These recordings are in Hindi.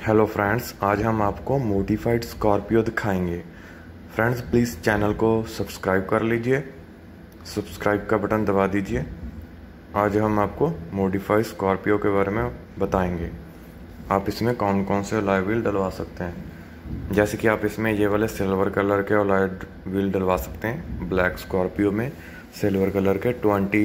हेलो फ्रेंड्स, आज हम आपको मॉडिफाइड स्कॉर्पियो दिखाएंगे। फ्रेंड्स प्लीज़ चैनल को सब्सक्राइब कर लीजिए, सब्सक्राइब का बटन दबा दीजिए। आज हम आपको मॉडिफाइड स्कॉर्पियो के बारे में बताएंगे। आप इसमें कौन कौन से अलॉय व्हील डलवा सकते हैं। जैसे कि आप इसमें ये वाले सिल्वर कलर के अलॉय व्हील डलवा सकते हैं। ब्लैक स्कॉर्पियो में सिल्वर कलर के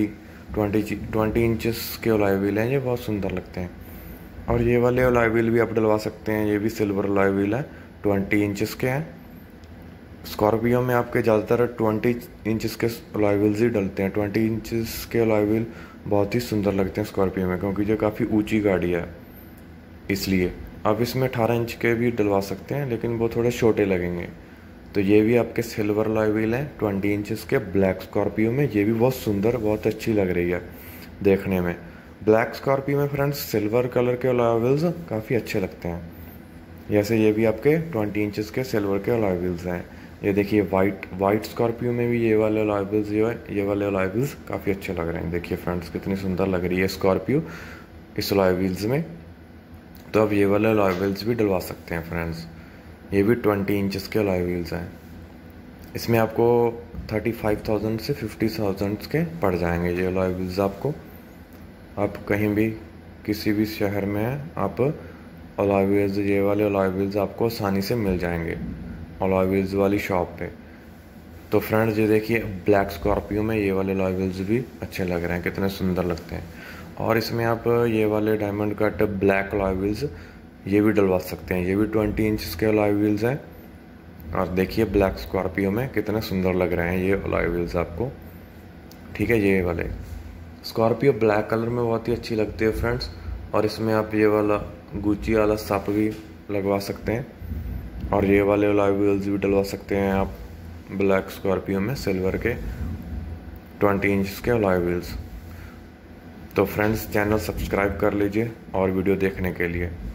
20 इंचेस के अलॉय व्हील हैं, ये बहुत सुंदर लगते हैं। और ये वाले अलॉय व्हील भी आप डलवा सकते हैं, ये भी सिल्वर अलॉय व्हील है, 20 इंचेस के हैं। स्कॉर्पियो में आपके ज़्यादातर 20 इंचेस के अलॉय व्हील्स ही डलते हैं। 20 इंचेस के अलॉय व्हील बहुत ही सुंदर लगते हैं स्कॉर्पियो में, क्योंकि जो काफ़ी ऊंची गाड़ी है इसलिए। आप इसमें 18 इंच के भी डलवा सकते हैं, लेकिन वो थोड़े छोटे लगेंगे। तो ये भी आपके सिल्वर अलॉय व्हील हैं 20 इंचेस के ब्लैक स्कॉर्पियो में। ये भी बहुत सुंदर, बहुत अच्छी लग रही है देखने में। ब्लैक स्कॉर्पियो में फ्रेंड्स सिल्वर कलर के अलॉय व्हील्स काफ़ी अच्छे लगते हैं। जैसे ये भी आपके 20 इंचेस के सिल्वर के अलॉय व्हील्स हैं। ये देखिए वाइट स्कॉर्पियो में भी ये वाले अलॉय व्हील्स जो है, ये वाले अलॉय व्हील्स काफ़ी अच्छे लग रहे हैं। देखिए फ्रेंड्स कितनी सुंदर लग रही है स्कॉर्पियो इस अलॉय व्हील्स में। तो अब ये वाले अलॉय व्हील्स भी डलवा सकते हैं फ्रेंड्स। ये भी 20 इंचेस के अलॉय व्हील्स हैं। इसमें आपको 35,000 से 50,000 के पड़ जाएंगे ये अलॉय व्हील्स आपको। आप कहीं भी किसी भी शहर में हैं, आप अलॉय व्हील्स, ये वाले अलॉय व्हील्स आपको आसानी से मिल जाएंगे अलॉय व्हील्स वाली शॉप पे। तो फ्रेंड्स ये देखिए ब्लैक स्कॉर्पियो में ये वाले अलॉय व्हील्स भी अच्छे लग रहे हैं, कितने सुंदर लगते हैं। और इसमें आप ये वाले diamond cut black alloy wheels ये भी डलवा सकते हैं। ये भी 20 इंच के अलॉय व्हील्स हैं। और देखिए ब्लैक स्कॉर्पियो में कितने सुंदर लग रहे हैं ये अलॉय व्हील्स आपको। ठीक है, ये वाले स्कॉर्पियो ब्लैक कलर में बहुत ही अच्छी लगती है फ्रेंड्स। और इसमें आप ये वाला गुची वाला सप भी लगवा सकते हैं। और ये वाले अलॉय व्हील्स भी डलवा सकते हैं आप ब्लैक स्कॉर्पियो में सिल्वर के 20 इंच के अलॉय व्हील्स। तो फ्रेंड्स चैनल सब्सक्राइब कर लीजिए और वीडियो देखने के लिए।